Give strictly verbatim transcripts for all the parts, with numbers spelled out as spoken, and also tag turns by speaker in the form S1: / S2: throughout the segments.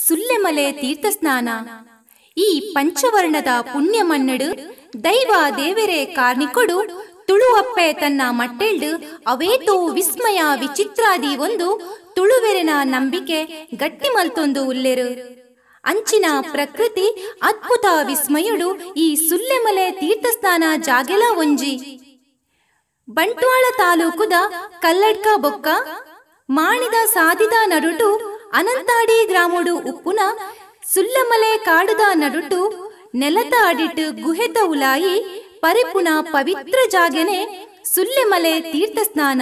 S1: ಸುಲ್ಲೆಮಲೆ ತೀರ್ಥಸ್ನಾನ. ಈ ಪಂಚವರ್ಣದ ಪುಣ್ಯ ಮನ್ನಡು ದೈವ ದೇವರೇ ಕಾರ್ನಿಕೊಡು ತುಳುವಪ್ಪೆ ತನ್ನ ಮಟ್ಟೆಳ್ದು ಅವೇತೋ ವಿಸ್ಮಯ ವಿಚಿತ್ರಾದಿ ಒಂದು ತುಳುವೆರೆನ ನಂಬಿಕೆ ಗಟ್ಟಿ ಮಲ್ತೊಂದು ಉಲ್ಲೆರು. ಅಂಚಿನ ಪ್ರಕೃತಿ ಅದ್ಭುತ ವಿಸ್ಮಯುಡು ಈ ಸುಲ್ಲೆಮಲೆ ತೀರ್ಥಸ್ನಾನ ಜಾಗೆಲ ಒಂಜಿ. ಬಂಟ್ವಾಳ ತಾಲೂಕುದ ಕಲ್ಲಡ್ಕ ಬೊಕ್ಕ ಮಾಣಿದ ಸಾದಿದ ನಡುಟು ಅನಂತಾಡಿ ಗ್ರಾಮಡು ಉಪ್ಪುನ ಸುಲ್ಲಮಲೆ ಕಾಡುದ ನಡುಟು ನೆಲತ ಅಡಿಟ್ಟು ಗುಹೆತ ಉಲಾಯಿ ಪರಿಪುನ ಪವಿತ್ರ ಜಾಗೆನೆ ಸುಲ್ಲೆಮಲೆ ತೀರ್ಥಸ್ನಾನ.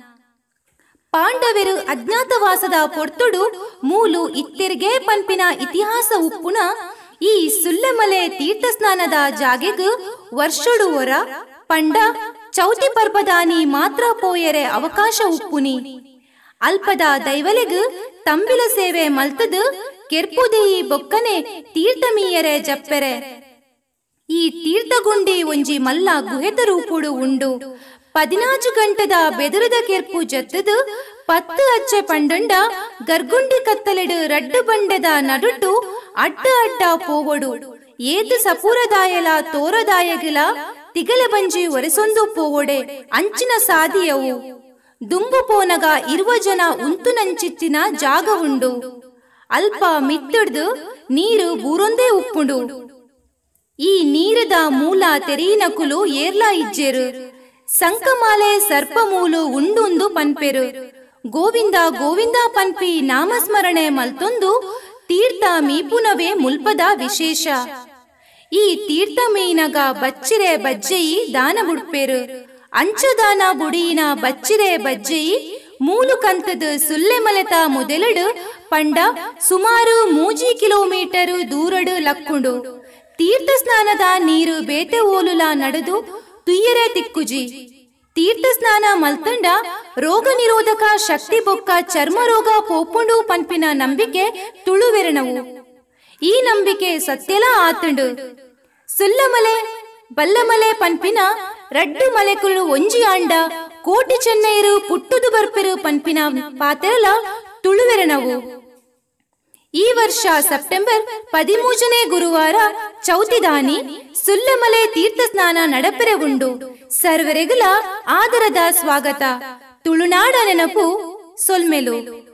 S1: ಪಾಂಡವರು ಅಜ್ಞಾತವಾಸದ ಪೊರ್ತುಡು ಮೂಲು ಇತ್ತೆರ್ಗೆ ಪಂಪಿನ ಇತಿಹಾಸ ಉಪ್ಪುನ ಈ ಸುಲ್ಲೆಮಲೆ ತೀರ್ಥಸ್ನಾನದ ಜಾಗೆಗ್ ವರ್ಷಡು ಹೊರ ಪಂಡ ಚೌತಿ ಪರ್ಬದಾನಿ ಮಾತ್ರ ಪೋಯರೆ ಅವಕಾಶ ಉಪ್ಪುನಿ. ಅಲ್ಪದ ದೈವಲೆಗ್ ತಂಬಿಲ ಸೇವೆ ಮಲ್ತದು ಕೆರ್ಪುದೇಯಿ ಬೊಕ್ಕನೆ ತೀರ್ಥಮೀಯರೆ ಜಪ್ಪೆರೆ. ಈ ತೀರ್ಥಗುಂಡಿ ಒಂಜಿ ಮಲ್ಲ ಗುಹೆತ ರೂಪುಡು ಉಂಡು. ಪದಿನಾಜು ಗಂಟದ ಬೆದುರದ ಕೆರ್ಪು ಜತ್ತದು ಪತ್ತು ಅಚ್ಚೆ ಪಂಡುಂಡ ಗರ್ಗುಂಡಿ ಕತ್ತಲೆಡು ರಡ್ಡು ಬಂಡೆದ ನಡುಟು ಅಡ್ಡ ಅಡ್ಡ ಪೋವಡು ಏತು ಸಪೂರದಾಯಲ ತೋರದಾಯಗಿಲ ತಿಗಲ ಬಂಜಿ ಒರೆಸೊಂದು ಪೋವೊಡೆ ಅಂಚಿನ ಸಾದಿಯವು. ದುಂಬು ಪೋನಗ ಇರುವ ಜನ ಉಂತು ನಂಚಿತ್ತಿನ ಜಾಗ ಉಂಡು. ಅಲ್ಪ ಮಿತ್ತಿಡ್ದು ನೀರು ಬೂರೊಂದೇ ಉಪ್ಪುಂಡು. ಈ ನೀರದ ಮೂಲ ತೆರೀನಕುಲು ಏರ್ಲಾ ಇಜ್ಜೆರು. ಸಂಕಮಾಲೆ ಸರ್ಪಮೂಲು ಉಂಡುಂದು ಪನ್ಪೆರು. ಗೋವಿಂದ ಗೋವಿಂದ ಪನ್ಪಿ ನಾಮಸ್ಮರಣೆ ಮಲ್ತೊಂದು ತೀರ್ಥ ಮೀಪುನವೇ ಮುಲ್ಪದ ವಿಶೇಷ. ಈ ತೀರ್ಥ ಮೀನಗ ಬಚ್ಚಿರೆ ಬಜ್ಜೆಯಿ ದಾನ ಬುಡ್ಪೆರು. ಅಂಚದಾನ ಬುಡಿಯಿನ ಬಚ್ಚಿರೆ ಬಜ್ಜೆಯಿ ಮೂಲು ಕಂತದ ಸುಲ್ಲೆಮಲೆತ ಮೊದಲಡು ಪಂಡ ಸುಮಾರು ಮೂಜಿ ಕಿಲೋಮೀಟರು ದೂರಡು ಲಕ್ಕುಂಡು. ತೀರ್ಥ ಸ್ನಾನದ ನೀರು ಬೇತೆ ಓಲುಲ ನಡೆದು ತುಯ್ಯರೆ ತಿಕ್ಕುಜಿ. ತೀರ್ಥ ಸ್ನಾನ ಮಲ್ತಂಡ ರೋಗ ನಿರೋಧಕ ಶಕ್ತಿ ಬೊಕ್ಕ ಚರ್ಮ ರೋಗ ಪೋಪುಂಡು ಪನ್ಪಿನ ನಂಬಿಕೆ ತುಳುವೆರಣವು. ಈ ನಂಬಿಕೆ ಸತ್ಯಲ ಆತುಂಡು. ಸುಲ್ಲಮಲೆ ಬಲ್ಲಮಲೆ ಪನ್ಪಿನ ರಡ್ಡು ಮಲೆಕುಲು ಒಂಜಿ ಆಂಡ ಕೋಟಿ ಚೆನ್ನೈರು ಪುಟ್ಟುದು ಬರ್ಪೆರು ಪನ್ಪಿನ ಪಾತೆರಲ ತುಳುವೆರಣವು. ಈ ವರ್ಷ ಸೆಪ್ಟೆಂಬರ್ ಪದಿಮೂಜನೇ ಗುರುವಾರ ಚೌತಿದಾನಿ ಸುಲ್ಲಮಲೆ ತೀರ್ಥ ಸ್ನಾನ ನಡಪೆರೆ ಉಂಡು. ಸರ್ವರೆಗುಲ ಆದರದ ಸ್ವಾಗತ. ತುಳುನಾಡ ನೆನಪು ಸೊಲ್ಮೆಲು.